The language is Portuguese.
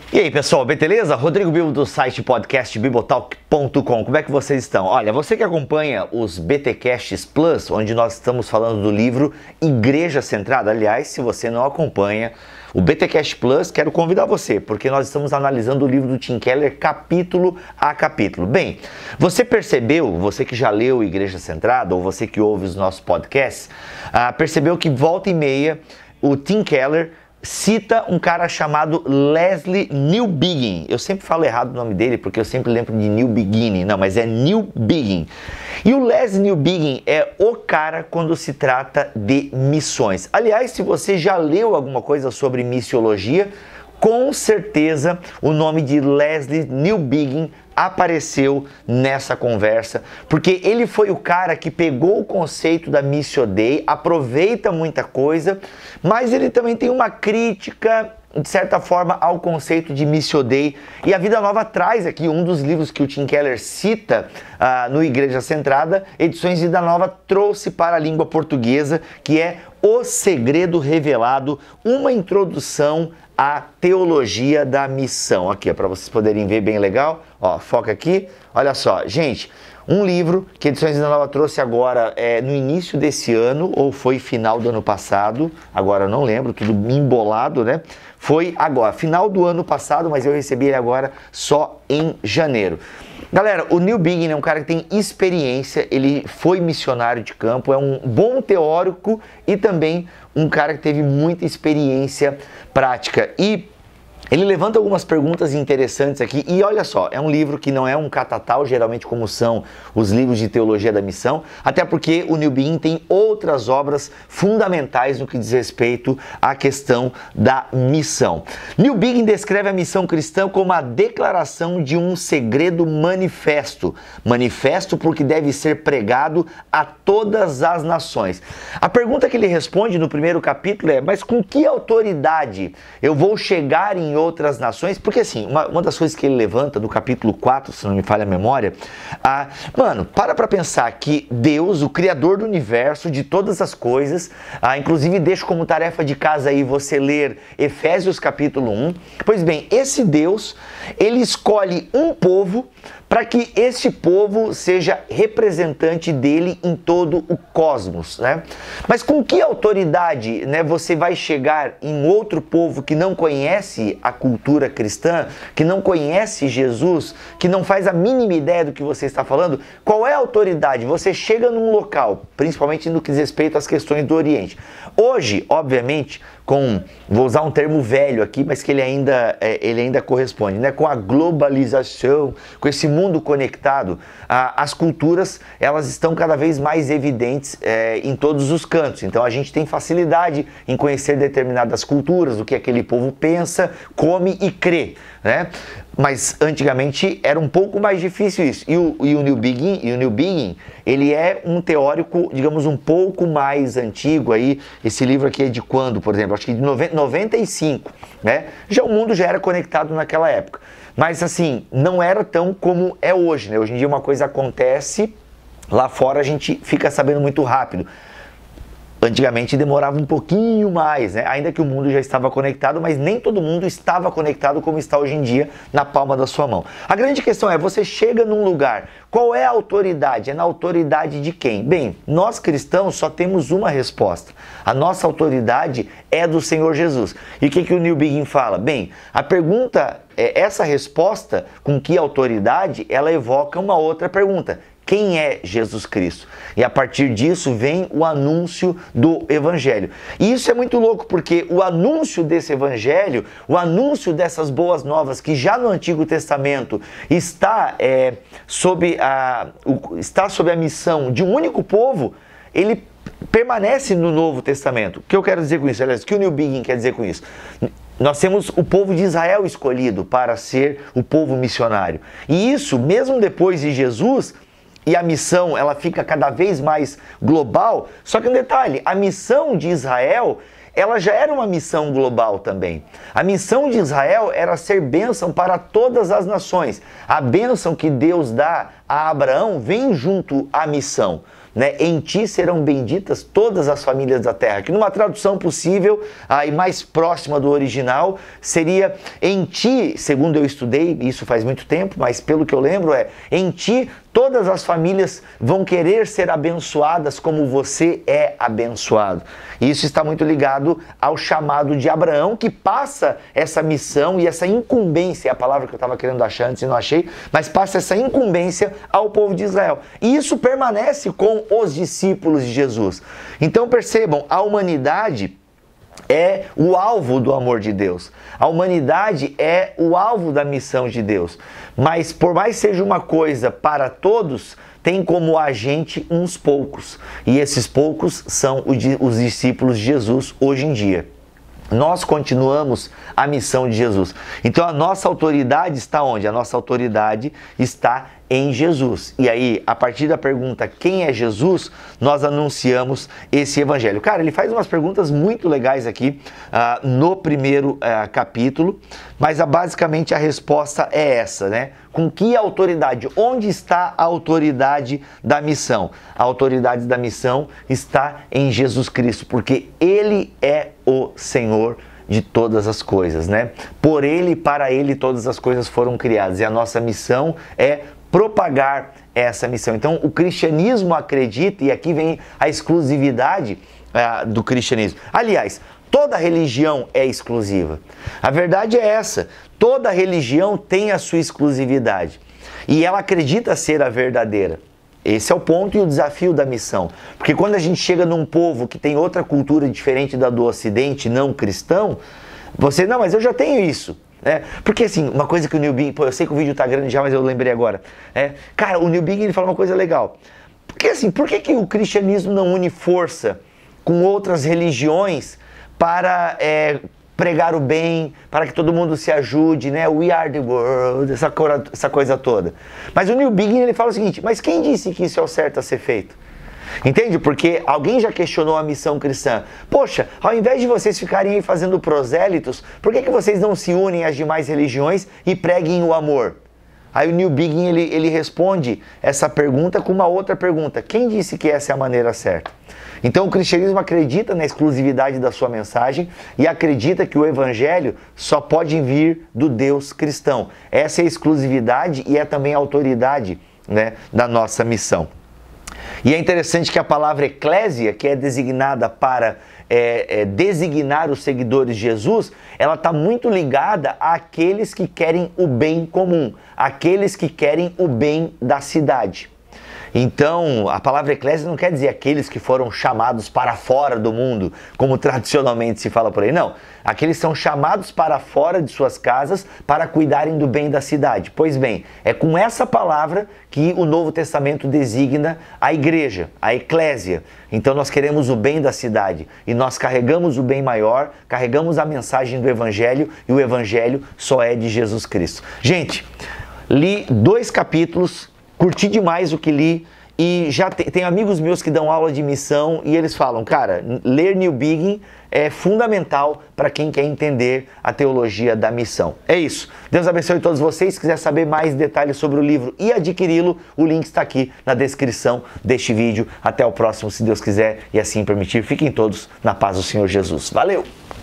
E aí pessoal, beleza? Rodrigo Bibo do site podcastbibotalk.com. Como é que vocês estão? Olha, você que acompanha os BTcasts Plus, onde nós estamos falando do livro Igreja Centrada. Aliás, se você não acompanha o BTcast Plus, quero convidar você, porque nós estamos analisando o livro do Tim Keller capítulo a capítulo. Bem, você percebeu, você que já leu Igreja Centrada, ou você que ouve os nossos podcasts, percebeu que volta e meia o Tim Keller cita um cara chamado Leslie Newbigin. Eu sempre falo errado o nome dele porque eu sempre lembro de New Beginning. Não, mas é Newbigin. E o Leslie Newbigin é o cara quando se trata de missões. Aliás, se você já leu alguma coisa sobre missiologia, com certeza o nome de Leslie Newbigin apareceu nessa conversa, porque ele foi o cara que pegou o conceito da Missio Dei, aproveita muita coisa, mas ele também tem uma crítica, de certa forma, ao conceito de Missio Dei. E a Vida Nova traz aqui um dos livros que o Tim Keller cita no Igreja Centrada, Edições Vida Nova trouxe para a língua portuguesa, que é O Segredo Revelado, uma introdução à teologia da missão. Aqui, para vocês poderem ver bem legal. Ó, foca aqui. Olha só, gente, um livro que a Edições Vida Nova trouxe agora no início desse ano, ou foi final do ano passado, agora eu não lembro, tudo embolado, né? Foi agora, final do ano passado, mas eu recebi ele agora só em janeiro. Galera, o Newbigin é um cara que tem experiência, ele foi missionário de campo, é um bom teórico e também um cara que teve muita experiência prática. E ele levanta algumas perguntas interessantes aqui, e olha só, é um livro que não é um catatal, geralmente como são os livros de teologia da missão, até porque o Newbigin tem outras obras fundamentais no que diz respeito à questão da missão. Newbigin descreve a missão cristã como a declaração de um segredo manifesto, manifesto porque deve ser pregado a todas as nações. A pergunta que ele responde no primeiro capítulo é: mas com que autoridade eu vou chegar em outras nações? Porque assim, uma das coisas que ele levanta no capítulo 4, se não me falha a memória, mano, para pensar que Deus, o Criador do universo, de todas as coisas, inclusive deixo como tarefa de casa aí você ler Efésios capítulo 1, pois bem, esse Deus, ele escolhe um povo para que este povo seja representante dele em todo o cosmos, né? Mas com que autoridade, né, você vai chegar em outro povo que não conhece a cultura cristã, que não conhece Jesus, que não faz a mínima ideia do que você está falando? Qual é a autoridade? Você chega num local, principalmente no que diz respeito às questões do Oriente. Hoje, obviamente, vou usar um termo velho aqui, mas que ele ainda corresponde, né? Com a globalização, com esse mundo conectado, as culturas, elas estão cada vez mais evidentes em todos os cantos. Então a gente tem facilidade em conhecer determinadas culturas, o que aquele povo pensa, come e crê, né? Mas antigamente era um pouco mais difícil isso. E o Newbigin, ele é um teórico, digamos, um pouco mais antigo aí. Esse livro aqui é de quando, por exemplo? Acho que de 95, né? O mundo já era conectado naquela época. Mas assim, não era tão como é hoje, né? Hoje em dia uma coisa acontece, lá fora a gente fica sabendo muito rápido. Antigamente demorava um pouquinho mais, né? Ainda que o mundo já estava conectado, mas nem todo mundo estava conectado como está hoje em dia na palma da sua mão. A grande questão é, você chega num lugar, qual é a autoridade? É na autoridade de quem? Bem, nós cristãos só temos uma resposta. A nossa autoridade é do Senhor Jesus. E o que o Newbigin fala? Bem, a pergunta, essa resposta, com que autoridade, ela evoca uma outra pergunta. Quem é Jesus Cristo? E a partir disso vem o anúncio do Evangelho. E isso é muito louco, porque o anúncio desse Evangelho, o anúncio dessas boas novas, que já no Antigo Testamento está sob a missão de um único povo, ele permanece no Novo Testamento. O que eu quero dizer com isso? Aliás, o que o Newbigin quer dizer com isso? Nós temos o povo de Israel escolhido para ser o povo missionário. E isso, mesmo depois de Jesus, e a missão ela fica cada vez mais global, só que um detalhe, a missão de Israel, ela já era uma missão global também. A missão de Israel era ser bênção para todas as nações. A bênção que Deus dá a Abraão vem junto à missão. né? Em ti serão benditas todas as famílias da terra, que numa tradução possível e mais próxima do original seria em ti, segundo eu estudei, isso faz muito tempo, mas pelo que eu lembro em ti todas as famílias vão querer ser abençoadas como você é abençoado. E isso está muito ligado ao chamado de Abraão, que passa essa missão e essa incumbência, é a palavra que eu estava querendo achar antes e não achei, mas passa essa incumbência ao povo de Israel. E isso permanece com os discípulos de Jesus. Então percebam, a humanidade é o alvo do amor de Deus. A humanidade é o alvo da missão de Deus. Mas por mais seja uma coisa para todos, tem como agente uns poucos. E esses poucos são os discípulos de Jesus hoje em dia. Nós continuamos a missão de Jesus. Então a nossa autoridade está onde? A nossa autoridade está em Jesus. E aí, a partir da pergunta quem é Jesus, nós anunciamos esse evangelho. Cara, ele faz umas perguntas muito legais aqui no primeiro capítulo, mas basicamente a resposta é essa, né? Com que autoridade? Onde está a autoridade da missão? A autoridade da missão está em Jesus Cristo, porque Ele é o Senhor de todas as coisas, né? Por Ele e para Ele todas as coisas foram criadas. E a nossa missão é propagar essa missão. Então o cristianismo acredita, e aqui vem a exclusividade do cristianismo. Aliás, toda religião é exclusiva. A verdade é essa, toda religião tem a sua exclusividade e ela acredita ser a verdadeira. Esse é o ponto e o desafio da missão. Porque quando a gente chega num povo que tem outra cultura diferente da do Ocidente, não cristão, você, não, mas eu já tenho isso. Porque assim, uma coisa que o Neil Big, eu sei que o vídeo tá grande já, mas eu lembrei agora. Cara, o Neil Big, ele fala uma coisa legal. Porque assim, por que o cristianismo não une força com outras religiões para pregar o bem, para que todo mundo se ajude, né? We are the world, essa coisa toda. Mas o Neil Big, ele fala o seguinte, mas quem disse que isso é o certo a ser feito? Entende? Porque alguém já questionou a missão cristã. Poxa, ao invés de vocês ficarem aí fazendo prosélitos, por que vocês não se unem às demais religiões e preguem o amor? Aí o Neil Big, ele responde essa pergunta com uma outra pergunta. Quem disse que essa é a maneira certa? Então o cristianismo acredita na exclusividade da sua mensagem e acredita que o evangelho só pode vir do Deus cristão. Essa é a exclusividade e é também a autoridade, né, da nossa missão. E é interessante que a palavra eclésia, que é designada para designar os seguidores de Jesus, ela está muito ligada àqueles que querem o bem comum, àqueles que querem o bem da cidade. Então, a palavra eclésia não quer dizer aqueles que foram chamados para fora do mundo, como tradicionalmente se fala por aí. Não, aqueles são chamados para fora de suas casas para cuidarem do bem da cidade. Pois bem, é com essa palavra que o Novo Testamento designa a igreja, a eclésia. Então nós queremos o bem da cidade e nós carregamos o bem maior, carregamos a mensagem do Evangelho e o Evangelho só é de Jesus Cristo. Gente, li 2 capítulos, curti demais o que li e já tem amigos meus que dão aula de missão e eles falam, cara, ler Neil Big é fundamental para quem quer entender a teologia da missão. É isso. Deus abençoe todos vocês. Se quiser saber mais detalhes sobre o livro e adquiri-lo, o link está aqui na descrição deste vídeo. Até o próximo, se Deus quiser e assim permitir. Fiquem todos na paz do Senhor Jesus. Valeu!